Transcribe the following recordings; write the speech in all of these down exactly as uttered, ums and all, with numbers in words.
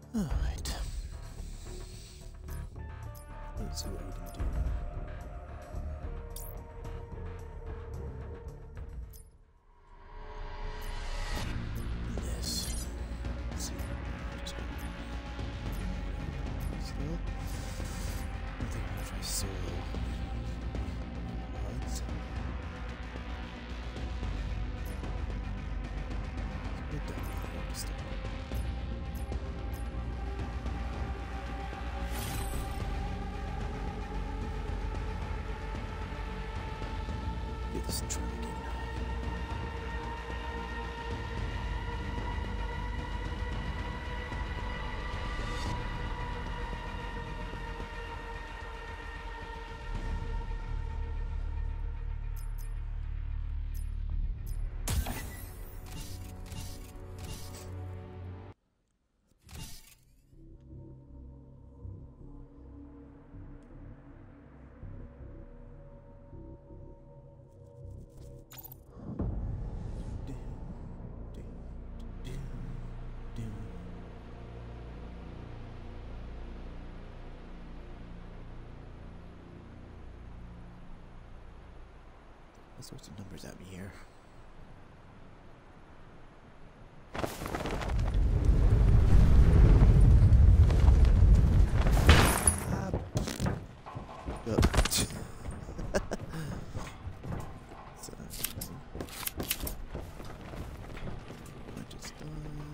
Alright. Let's see what we can do. This. Let's see. Still? I think I'm gonna try solo. What? We're done with this stuff. Get this try again. All sorts of numbers at me here. Ah. Yep. So, bunch of stuff.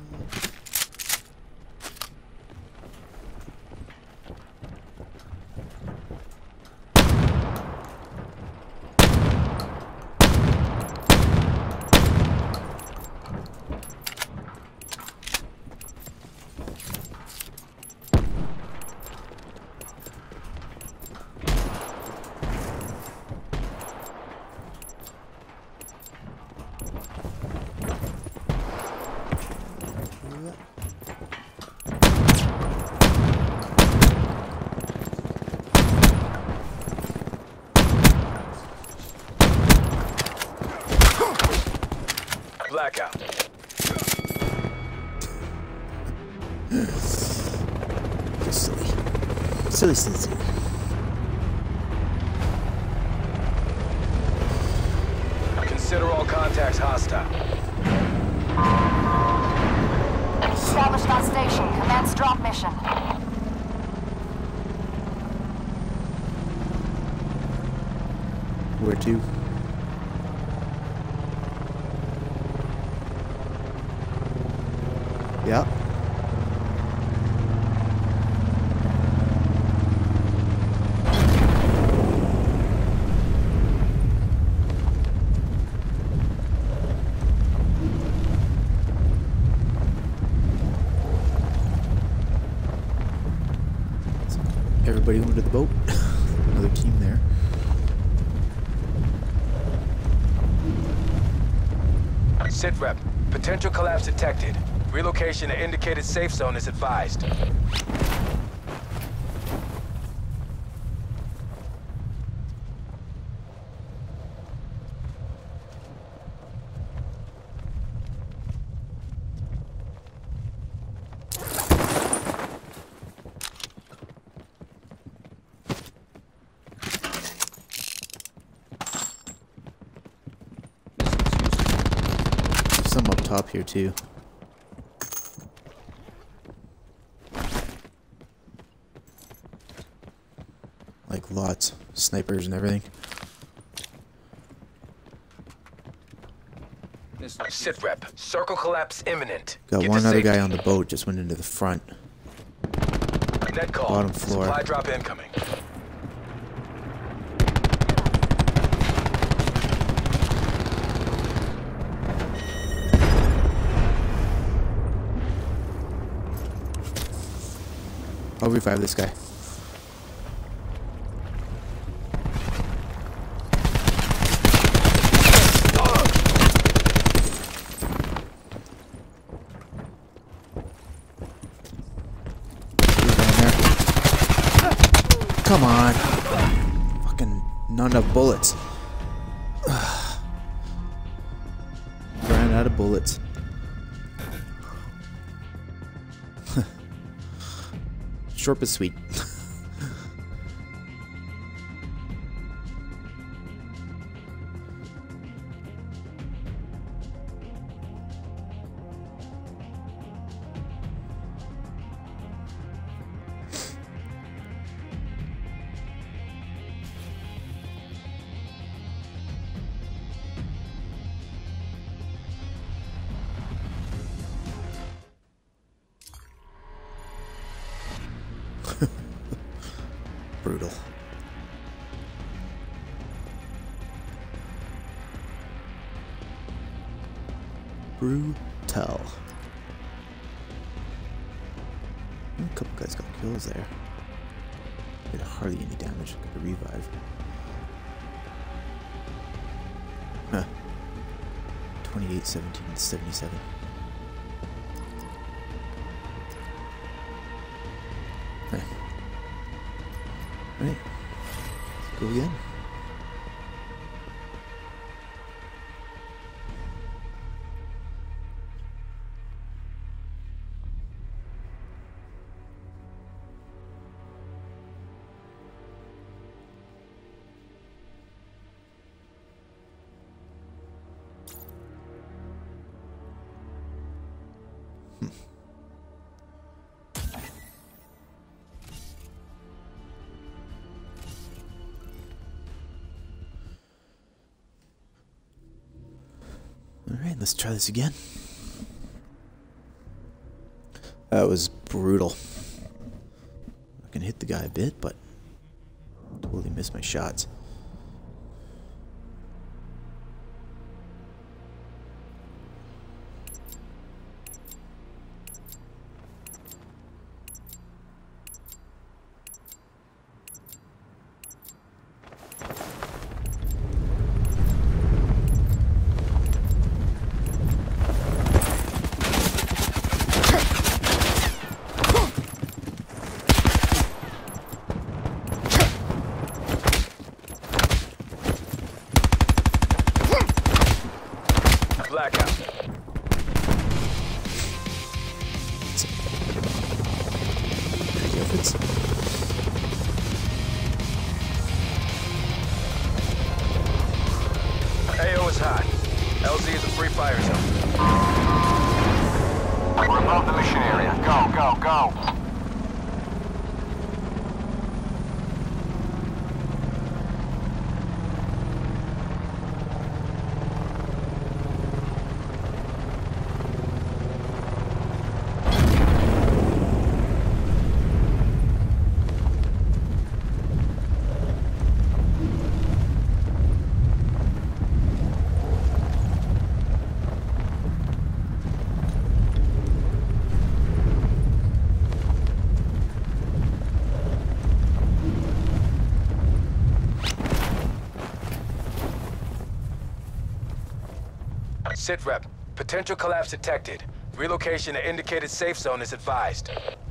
Blackout. Just silly. Silly, silly, silly. Consider all contacts hostile. Established on station. Commence drop mission. Where to? Yeah. Everybody going to the boat. Another team there. Sit rep. Potential collapse detected. Relocation to indicated safe zone is advised. Some up top here too. Like lots, snipers and everything. Sit rep. Circle collapse imminent. Got Get one to other guy safety. on the boat, just went into the front. Net call. Bottom floor. Supply drop incoming. I'll revive this guy. Come on. Fucking not enough bullets. Ran out of bullets. Short but sweet. Brutal. Brutal. A couple guys got kills there. Did hardly any damage. Got a revive. Huh. twenty-eight, seventeen, seventy-seven. Huh. Alright. Let's go again. Alright, let's try this again. That was brutal. I can hit the guy a bit, but totally missed my shots. Blackout. Efforts. A O is hot. L Z is a free fire zone. We're above the mission area. Go, go, go. Sit rep. Potential collapse detected. Relocation to indicated safe zone is advised.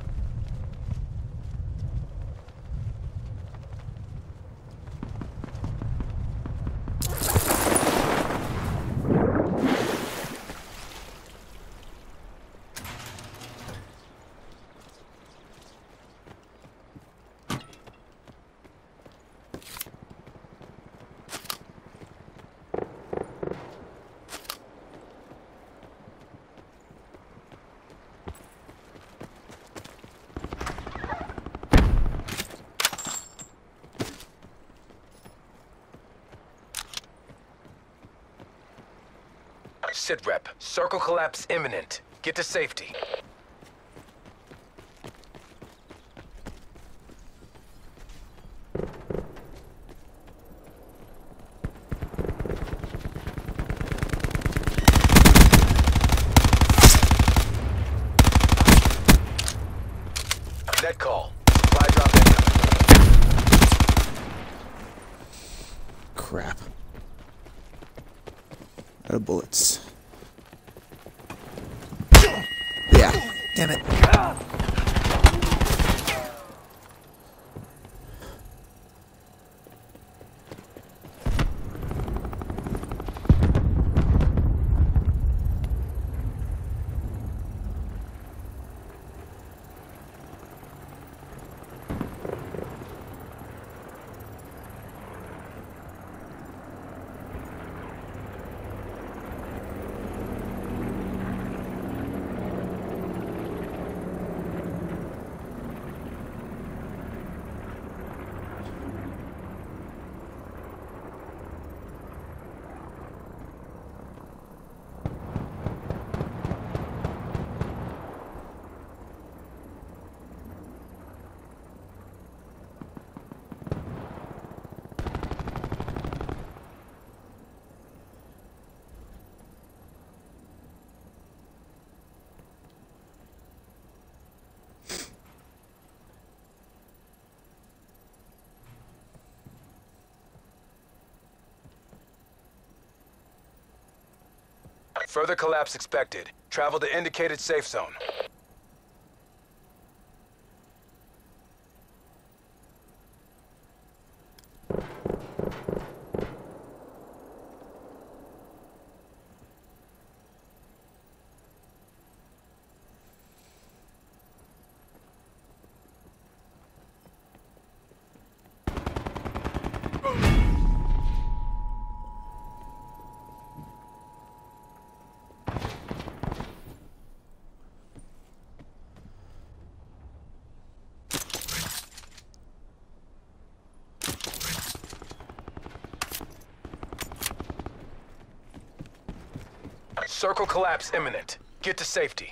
Sit rep. Circle collapse imminent. Get to safety. Net call. Supply drop incoming. Crap. Out of bullets. Yeah, damn it. Further collapse expected. Travel to indicated safe zone. Circle collapse imminent. Get to safety.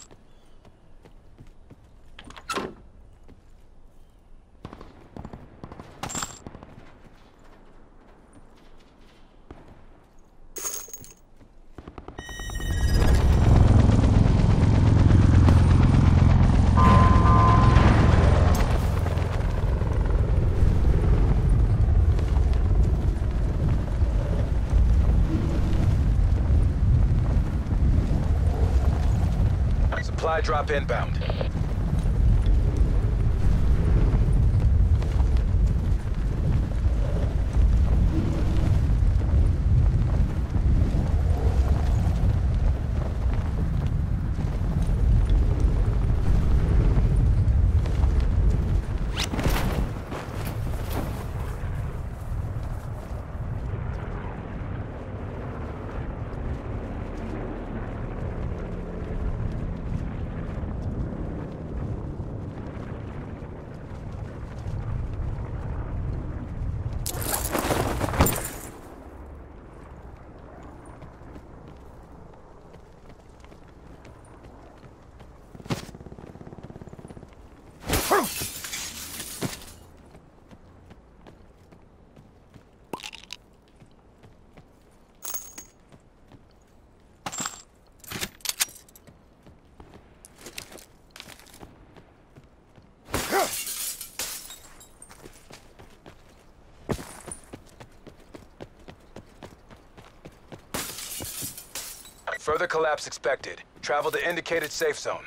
Supply drop inbound. Further collapse expected. Travel to indicated safe zone.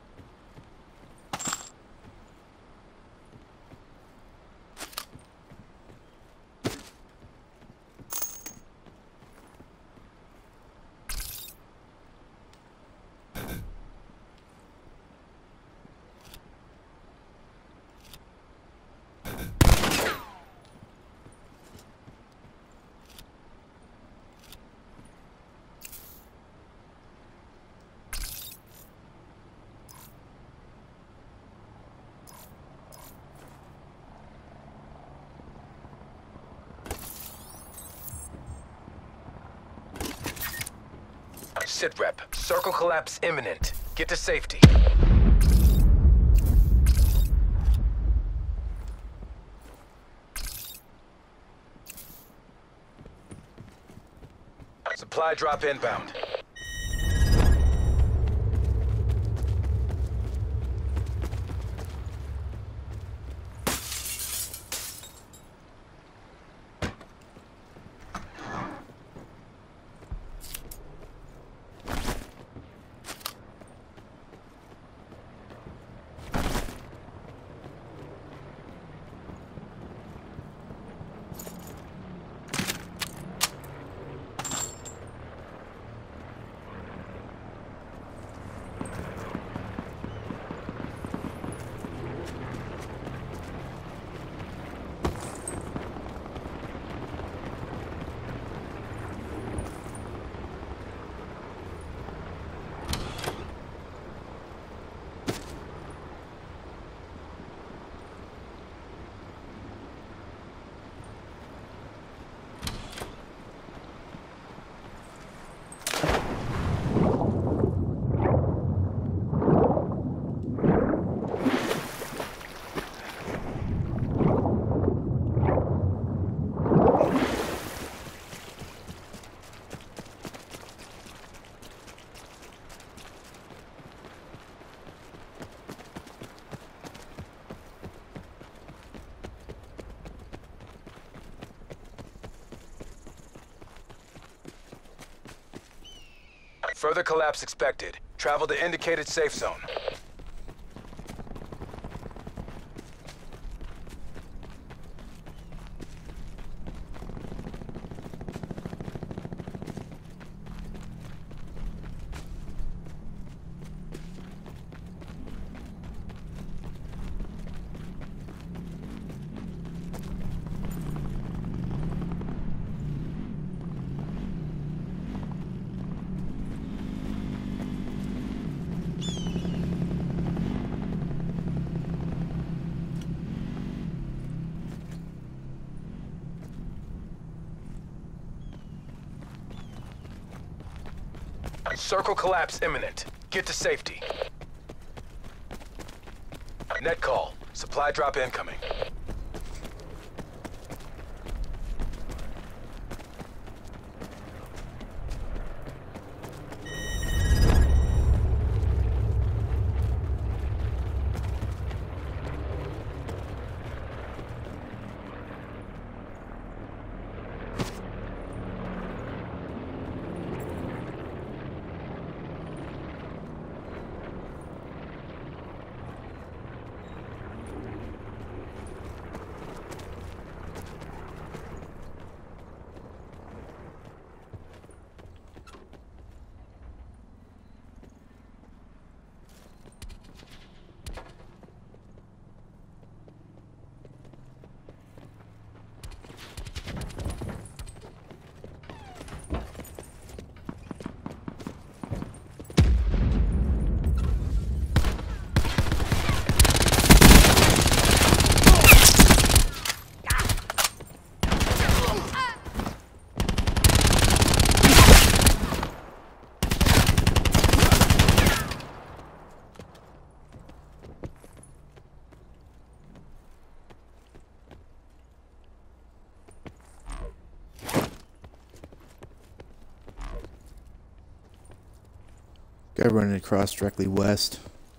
Sit rep. Circle collapse imminent. Get to safety. Supply drop inbound. Further collapse expected. Travel to indicated safe zone. Circle collapse imminent. Get to safety. Net call. Supply drop incoming. Guy running across directly west.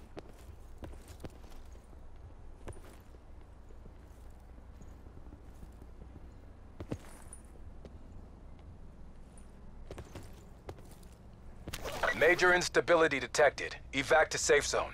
Major instability detected. Evac to safe zone.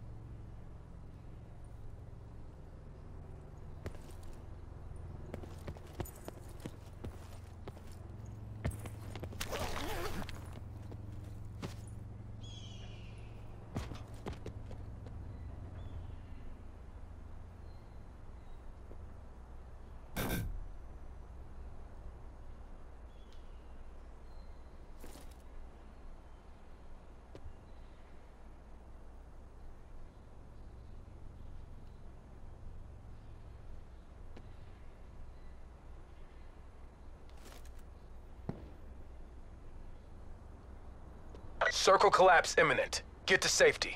Circle collapse imminent. Get to safety.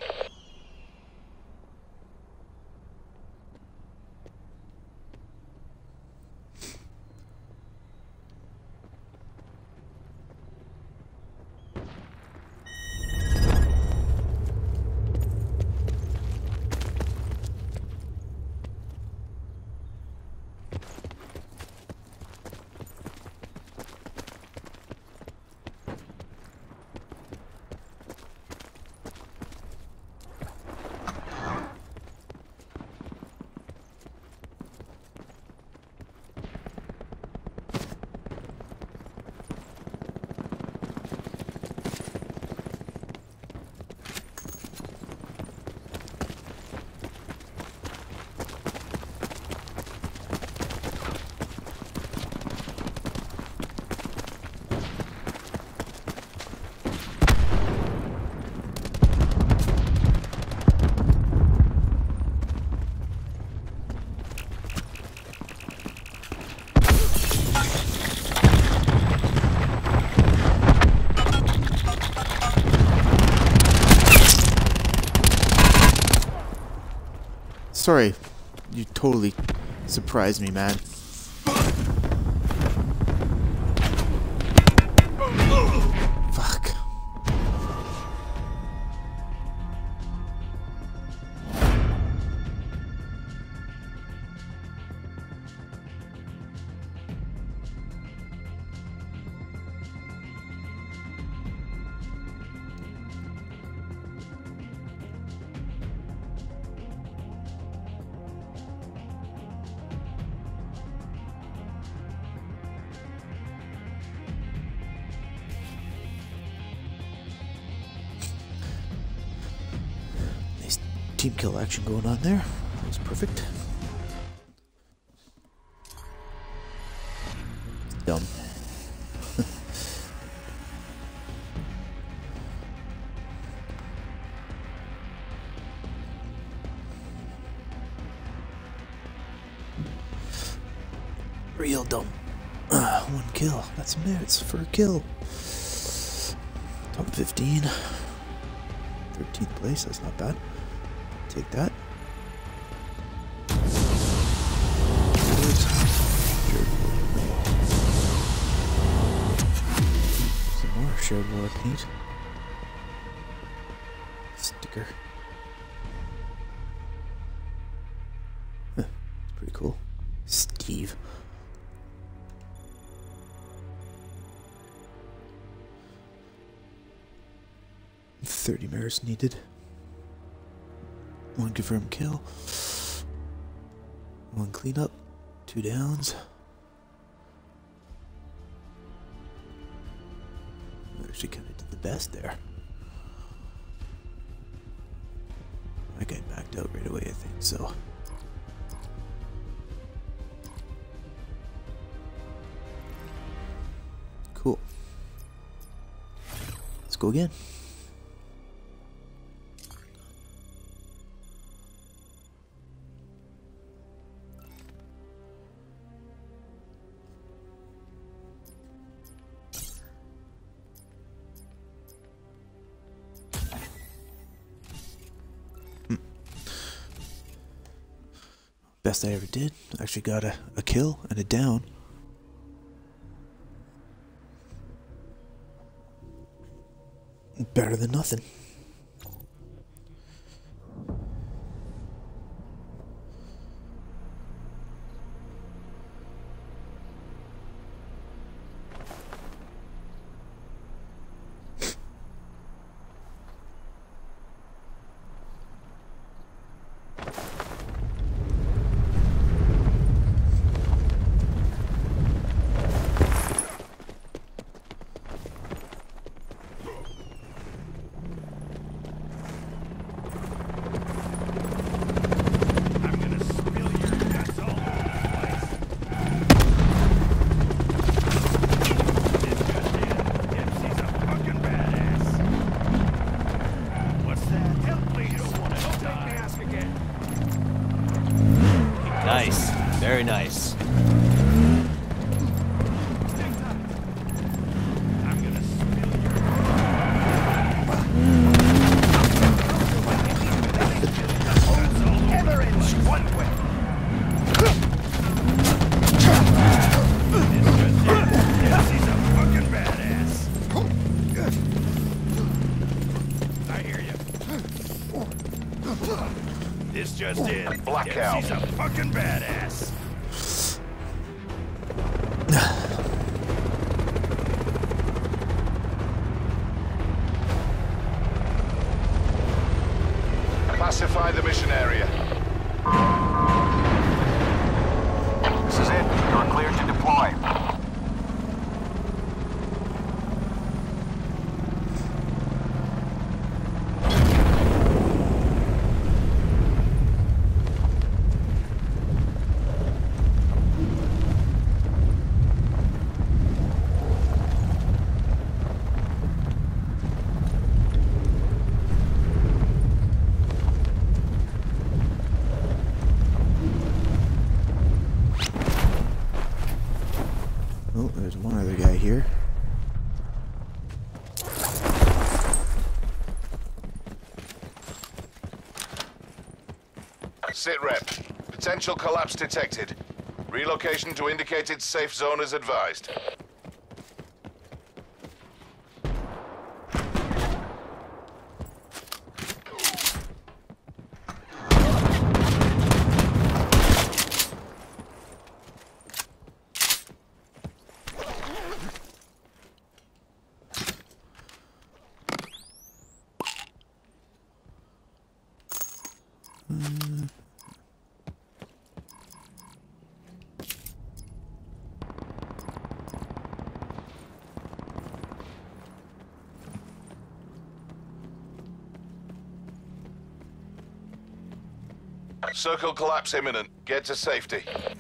Sorry, you totally surprised me, man. Fuck. team kill action going on there. That was perfect. Dumb. Real dumb. Uh, one kill. That's merits for a kill. Top fifteen. thirteenth place. That's not bad. Take that. Some more shared war paint. Sticker. Huh, it's pretty cool. Steve. thirty mirrors needed. One confirmed kill. One cleanup. Two downs. Actually kind of did the best there. That guy backed out right away, I think, so. Cool. Let's go again. Best I ever did. Actually got a, a kill and a down. Better than nothing. Nice. Very nice. This just in. Blackout. He's a fucking badass. Classify the mission area. This is it. You're cleared to deploy. Oh, there's one other guy here. Sit rep. Potential collapse detected. Relocation to indicated safe zone is advised. Mm. Circle collapse imminent. Get to safety.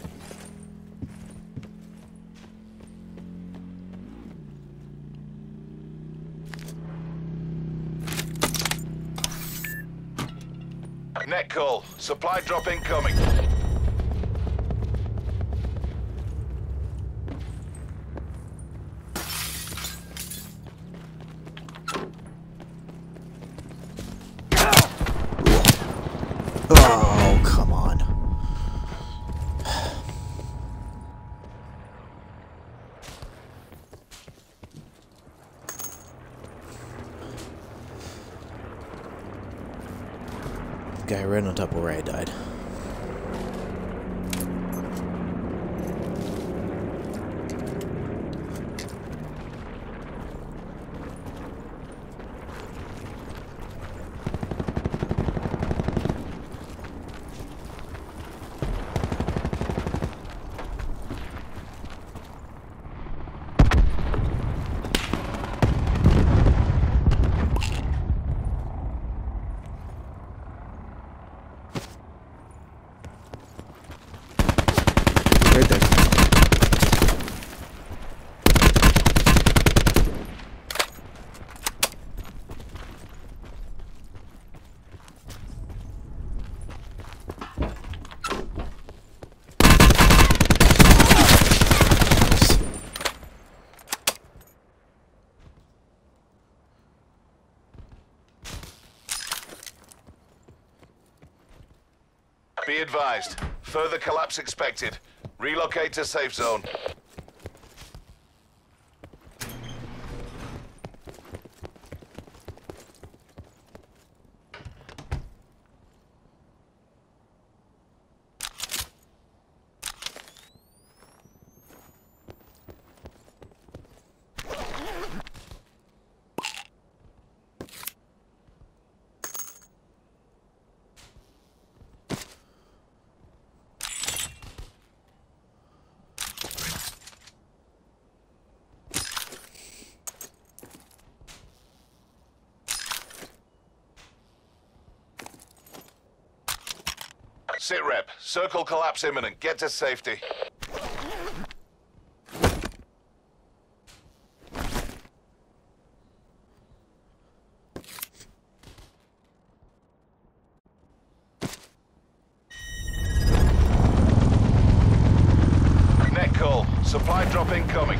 Net call. Supply drop incoming. Oh, come on. Guy right on top of where I died. Right there. Be advised. Further collapse expected. Relocate to safe zone. Sit rep. Circle collapse imminent. Get to safety. Net call. Supply drop incoming.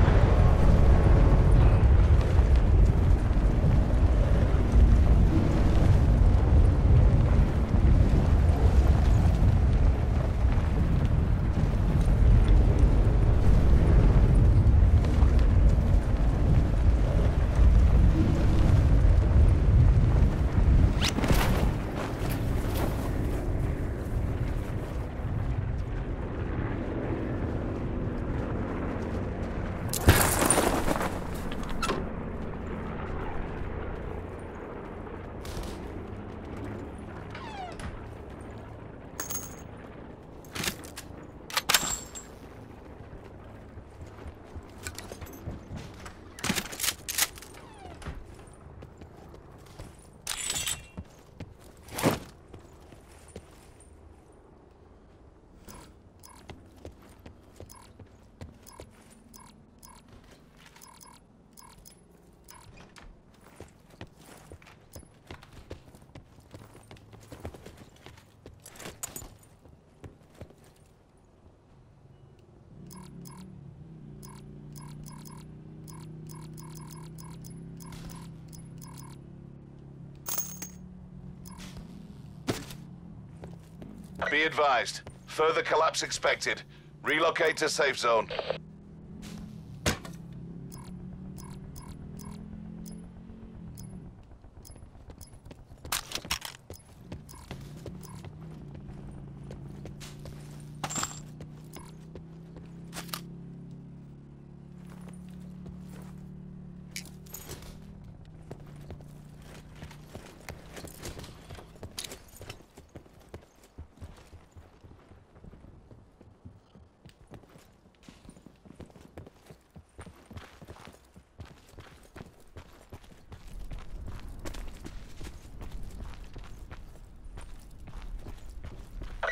Be advised. Further collapse expected. Relocate to safe zone.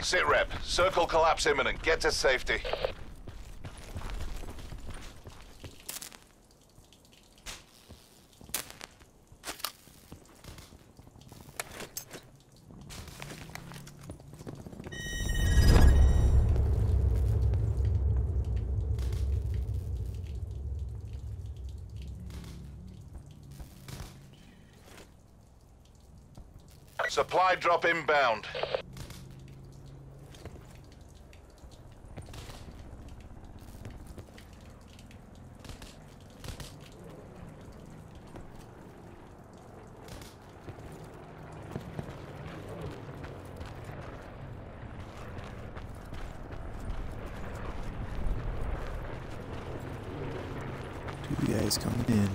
Sit rep. Circle collapse imminent. Get to safety. Supply drop inbound. Two guys coming in.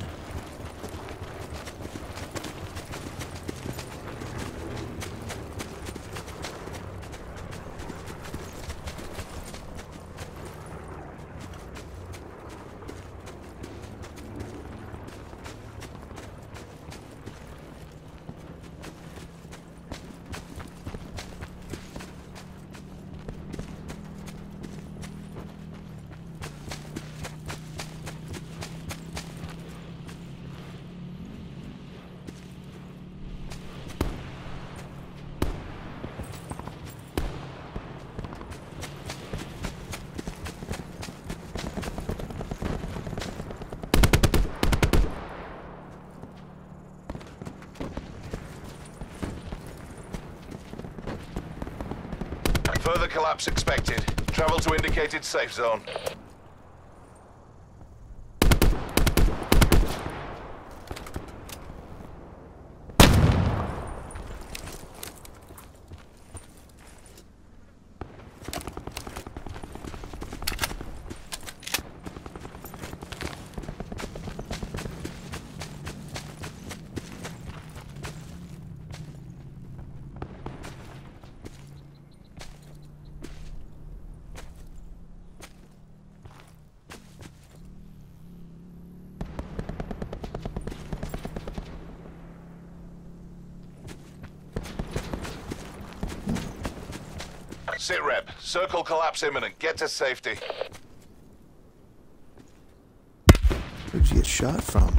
Further collapse expected. Travel to indicated safe zone. Sit rep. Circle collapse imminent. Get to safety. Where'd you get shot from?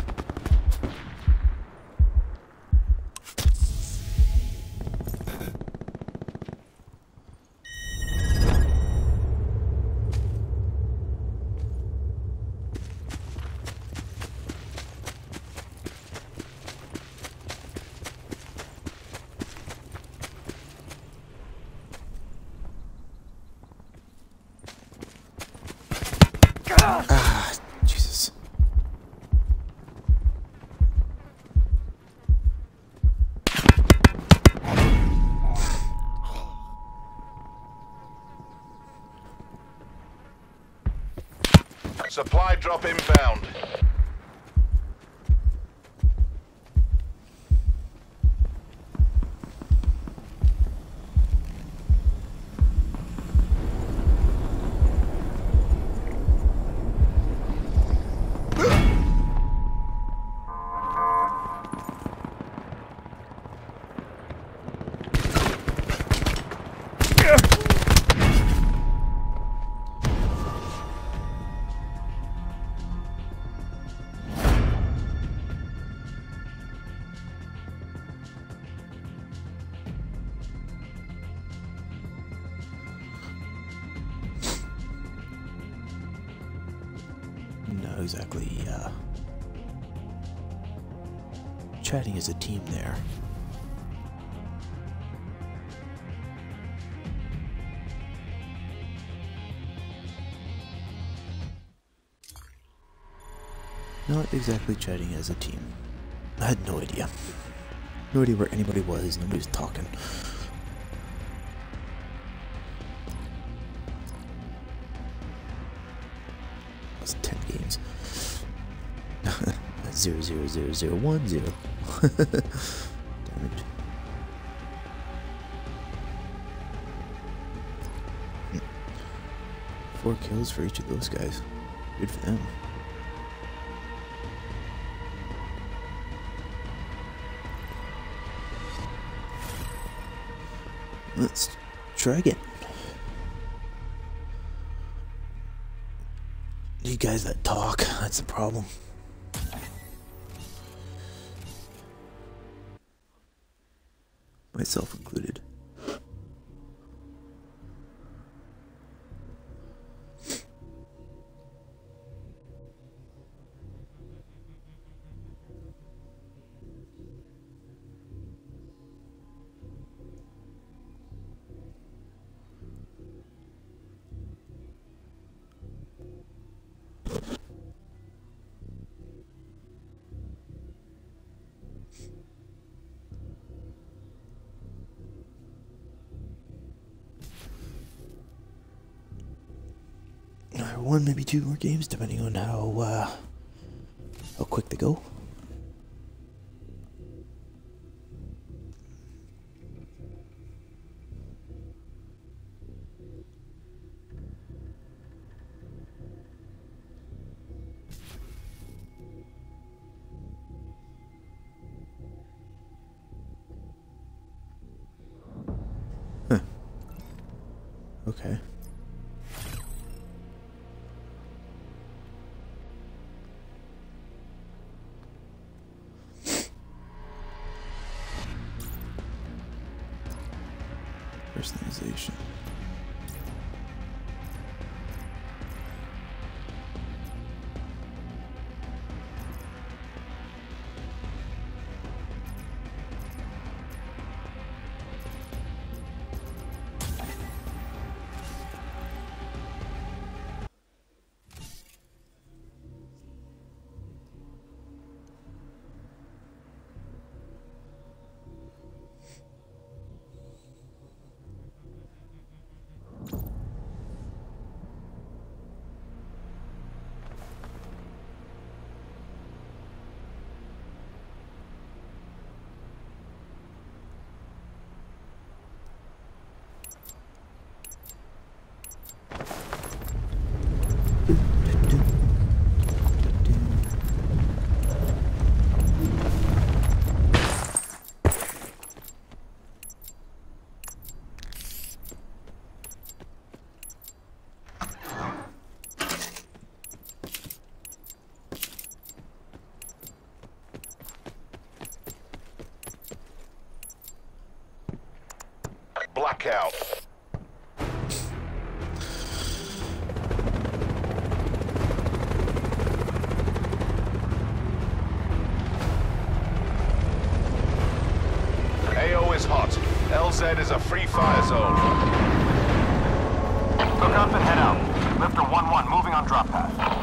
Ah, Jesus. Supply drop inbound. Not exactly uh, chatting as a team there. Not exactly chatting as a team. I had no idea. No idea where anybody was, nobody was talking. That's ten games. That's zero zero zero zero one zero. Damn it. Four kills for each of those guys. Good for them. Let's try again. need guys that talk. That's the problem. Myself included. One, maybe two more games, depending on how uh, how quick they go. Huh. Okay. Personalization. Blackout. A O is hot. L Z is a free fire zone. Hook up and head out. Lifter one one moving on drop path.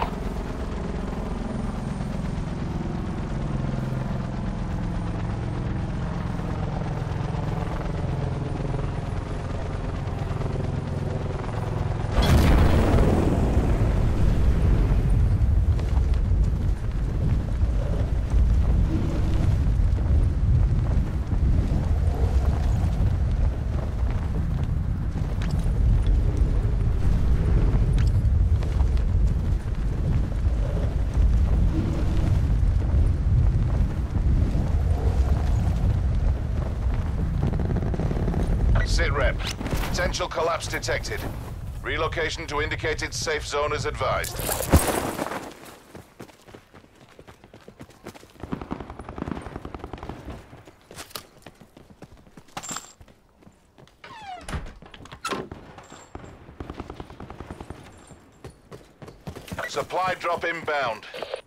Sit rep. Potential collapse detected. Relocation to indicated safe zone is advised. Supply drop inbound.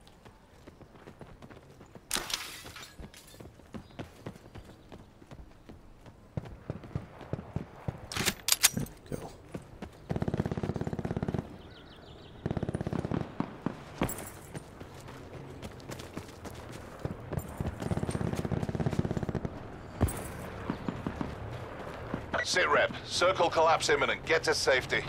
Sit rep. Circle collapse imminent. Get to safety.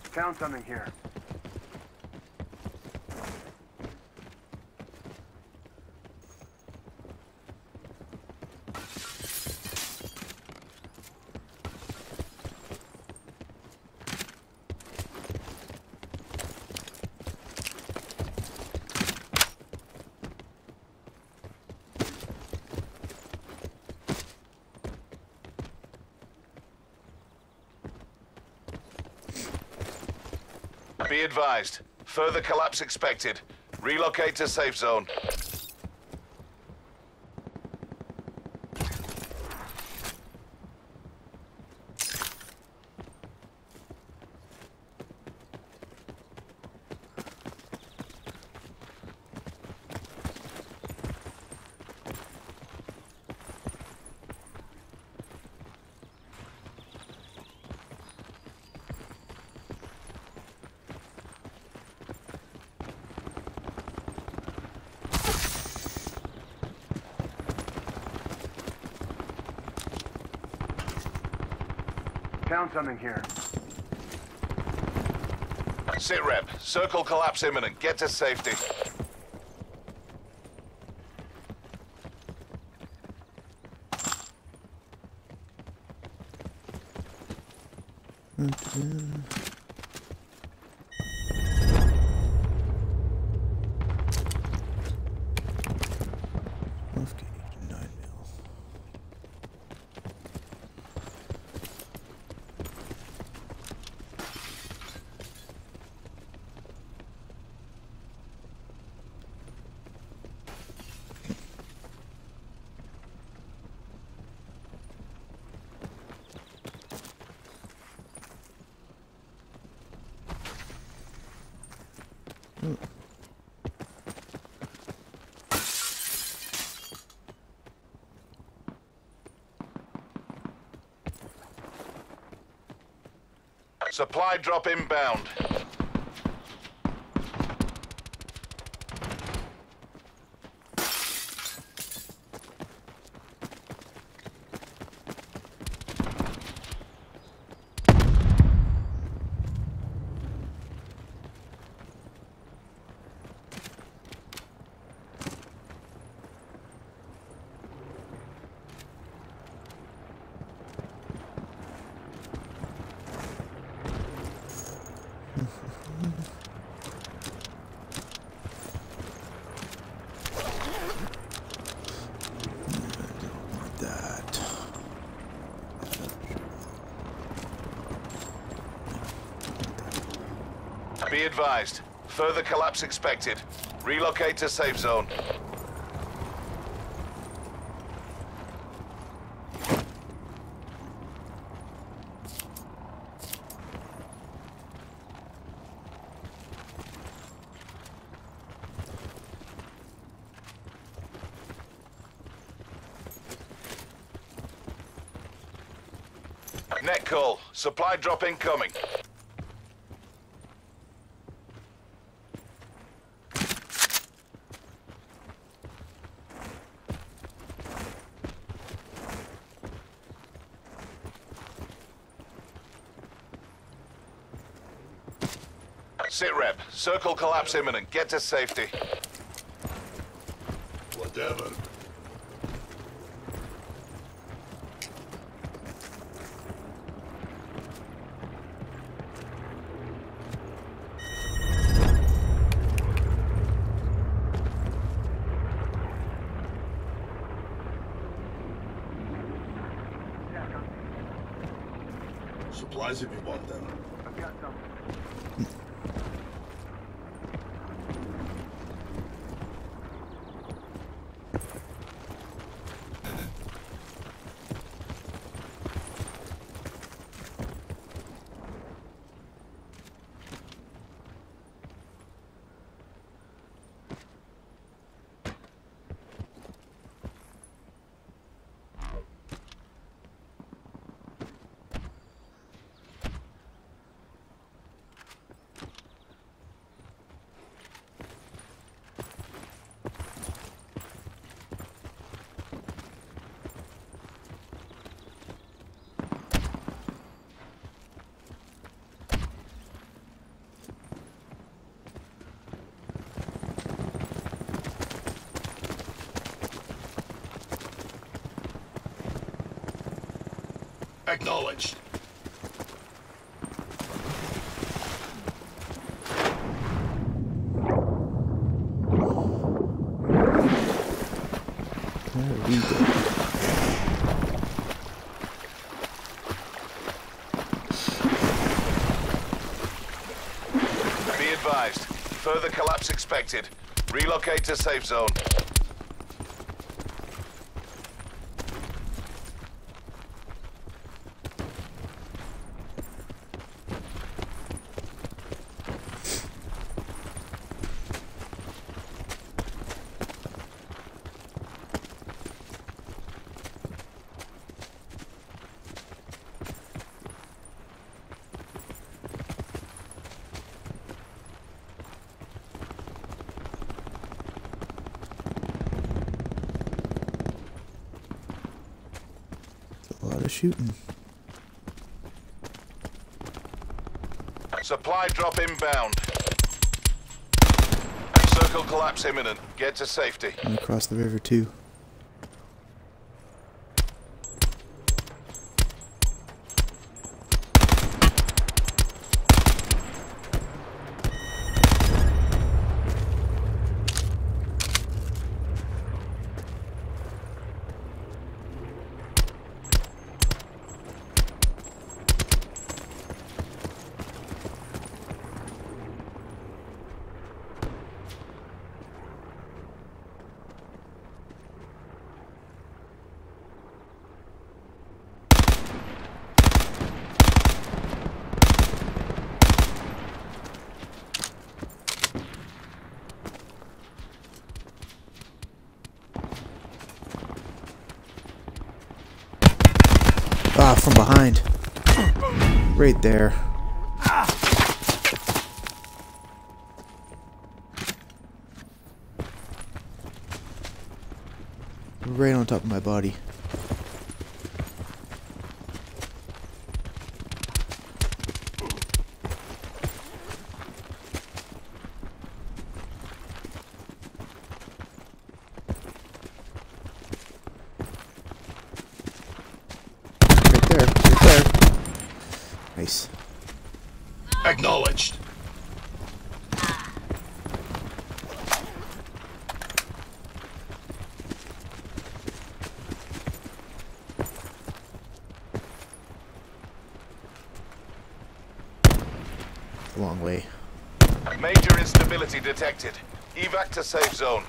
Found something here. Be advised. Further collapse expected. Relocate to safe zone. Found something here. Sit rep. Circle collapse imminent. Get to safety. Supply drop inbound. Be advised. Further collapse expected. Relocate to safe zone. Net call. Supply drop incoming. Sit rep. Circle collapse imminent. Get to safety. Whatever. Supplies if you want them. I've got some. Acknowledged. There we go. Be advised. Further collapse expected. Relocate to safe zone. A lot of shooting. Supply drop inbound. Circle collapse imminent. Get to safety. And across the river too. Ah, from behind. Right there. Right on top of my body. Right there, right there. Nice. Acknowledged. A long way. Major instability detected. Evac to safe zone.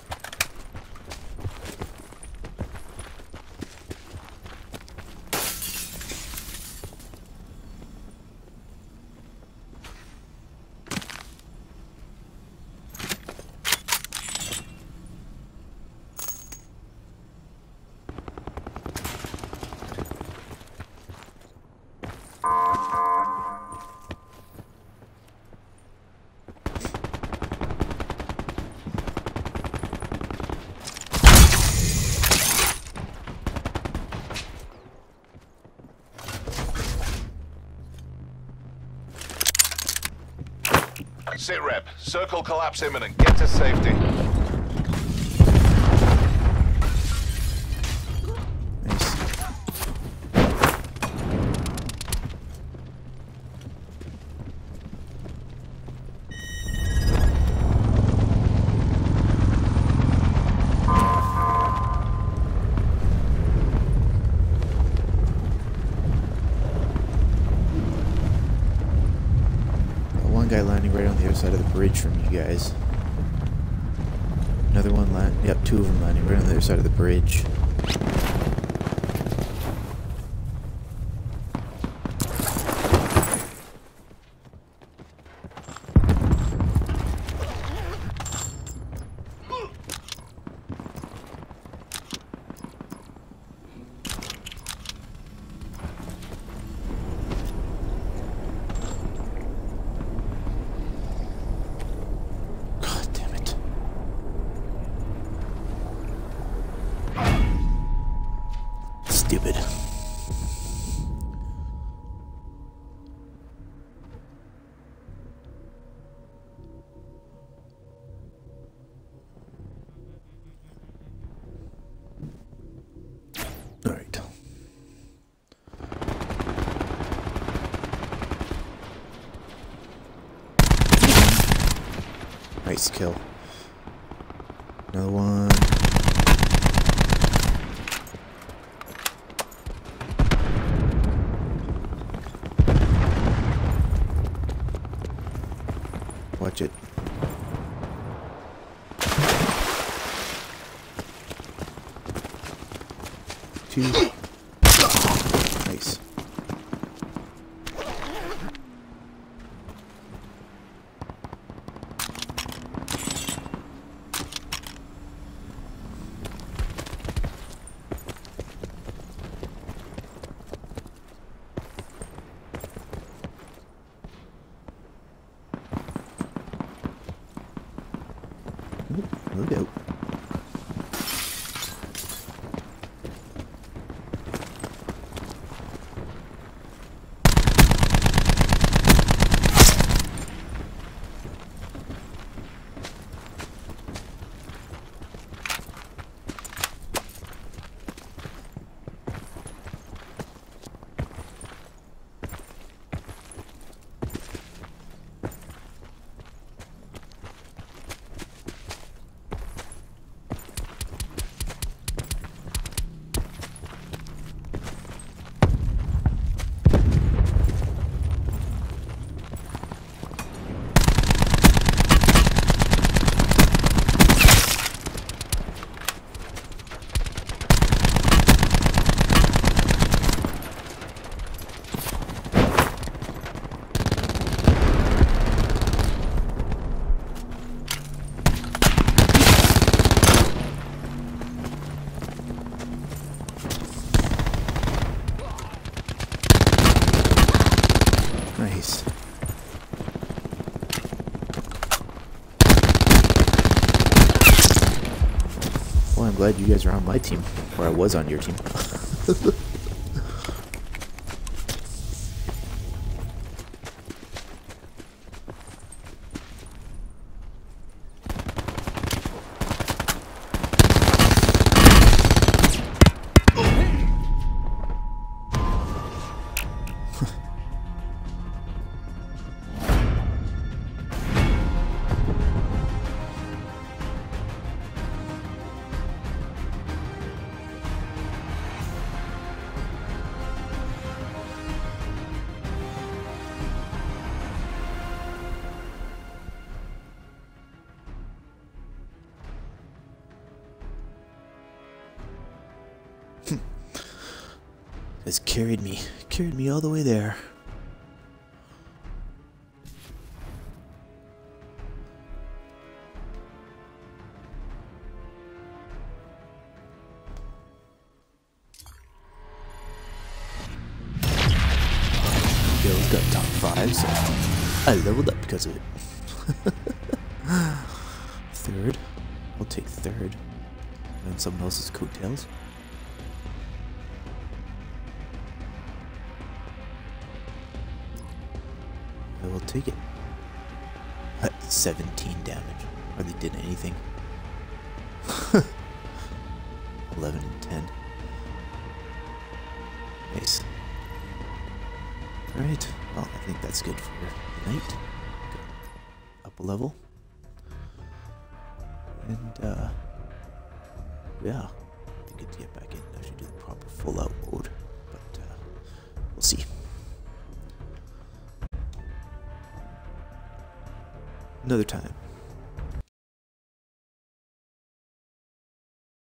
Sit rep. Circle collapse imminent. Get to safety. Nice. One guy landing right on the other side of the bridge from you guys. Another one land. Yep, two of them landing right on the other side of the bridge. God damn it. Nice kill. Another one. Watch it. Two. Nice. Look out. Nice. Well, I'm glad you guys are on my team, or I was on your team. It's carried me, carried me all the way there. Bill's got top five, so I leveled up because of it. Third, I'll take third. And someone else's coattails. I will take it. At seventeen damage. Hardly did anything. eleven and ten. Nice. Alright, well, I think that's good for the night. Go up a level. And, uh, yeah, it'd be good to get back in and actually do the proper full out mode. But, uh, we'll see. Another time.